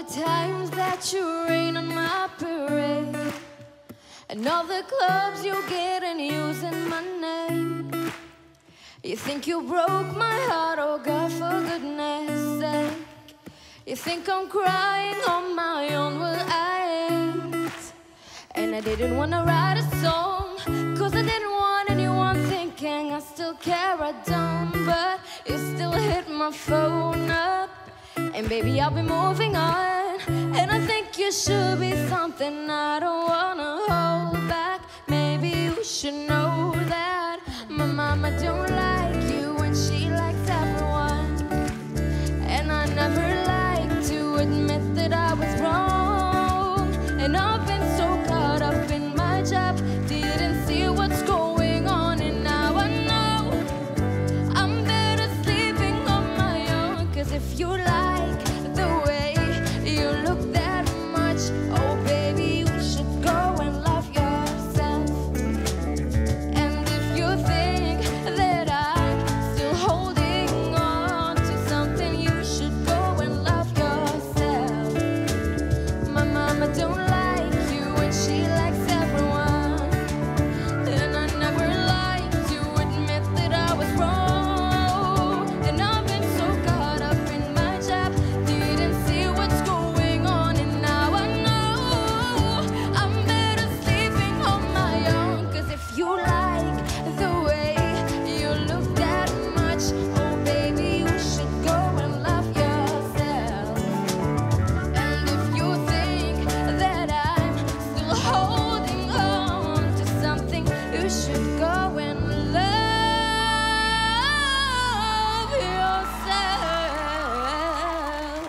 the times that you rain on my parade, and all the clubs you get and using my name. You think you broke my heart, oh God, for goodness sake. You think I'm crying on my own, well I ain't. And I didn't wanna write a song, cause I didn't want anyone thinking I still care, I don't. But you still hit my phone up, and baby I'll be moving on. And I think you should be something I don't wanna hold back. Maybe you should know that my mama don't like you and she likes everyone. And I never like to admit that I was wrong. And I've been so caught up in my job, didn't see what's going on. And now I know I'm better sleeping on my own. Cause if you like the way you look that much, oh baby, you should go and love yourself. And if you think that I'm still holding on to something, you should go and love yourself. My mama don't like you and she likes everyone. And I never like to admit that I was wrong. And I've been so caught up in my job, didn't see what's going on. And now I know I'm better sleeping on my own. Cause if you like the way you look that much, oh baby, you should go and love yourself. And if you think that I'm still holding on to something, you should go and love yourself.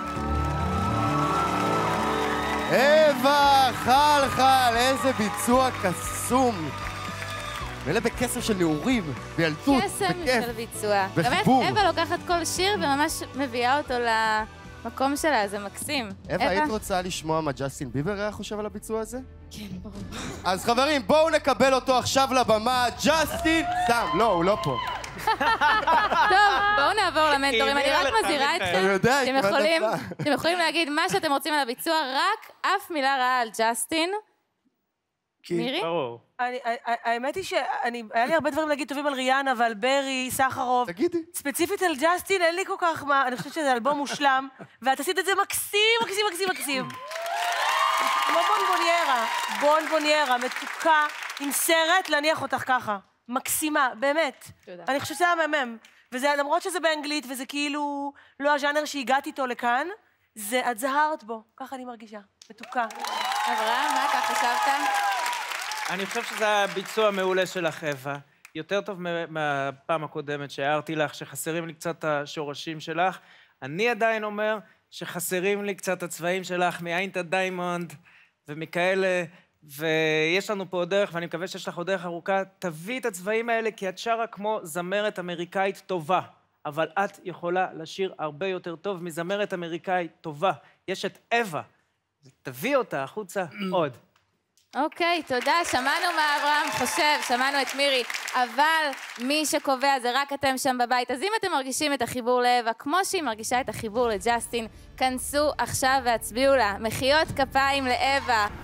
אווה, חל, איזה ביצוע קסום. מלא בקסם של נעורים, בילדות, קסם בכיף, של ביצוע. בחיבור. באמת, אווה לוקחת כל שיר וממש מביאה אותו למקום שלה, זה מקסים. אווה, היית רוצה לשמוע מה ג'סטין ביבר היה חושב על הביצוע הזה? כן, ברור. אז חברים, בואו נקבל אותו עכשיו לבמה, ג'סטין! סתם, לא, הוא לא פה. טוב, בואו נעבור למנטורים. אני רק מזהירה אתכם. אני יודע, היא כמעט נפלה. אתם יכולים להגיד מה שאתם רוצים על הביצוע, רק אף מילה רעה על ג'סטין. מירי? ברור. האמת היא היה לי הרבה דברים להגיד טובים על ריאנה ועל ברי, סחרוב. תגידי. ספציפית על ג'סטין, אין לי כל כך מה, אני חושבת שזה אלבום מושלם, ואת עשית את זה מקסים, מקסים, מקסים, מקסים. כמו בונבוניירה, מתוקה, עם סרט, להניח אותך ככה. מקסימה, באמת. תודה. אני חושבת שזה היה מהמם. וזה, למרות שזה באנגלית, וזה כאילו לא הז'אנר שהגעתי איתו לכאן, את זהרת בו, ככה אני מרגישה. מתוקה. אברהם, מה אתה חשבת? אני חושב שזה היה ביצוע מעולה שלך, אווה. יותר טוב מהפעם הקודמת שהערתי לך, שחסרים לי קצת השורשים שלך. אני עדיין אומר שחסרים לי קצת הצבעים שלך, מאיינטה דיימונד ומכאלה, ויש לנו פה עוד דרך, ואני מקווה שיש לך עוד דרך ארוכה. תביא את הצבעים האלה, כי את שרה כמו זמרת אמריקאית טובה, אבל את יכולה לשיר הרבה יותר טוב מזמרת אמריקאית טובה. יש את אווה, תביא אותה החוצה עוד. אוקיי, תודה, שמענו מה אברהם חושב, שמענו את מירי, אבל מי שקובע זה רק אתם שם בבית, אז אם אתם מרגישים את החיבור לאווה, כמו שהיא מרגישה את החיבור לג'סטין, כנסו עכשיו והצביעו לה. מחיאות כפיים לאווה.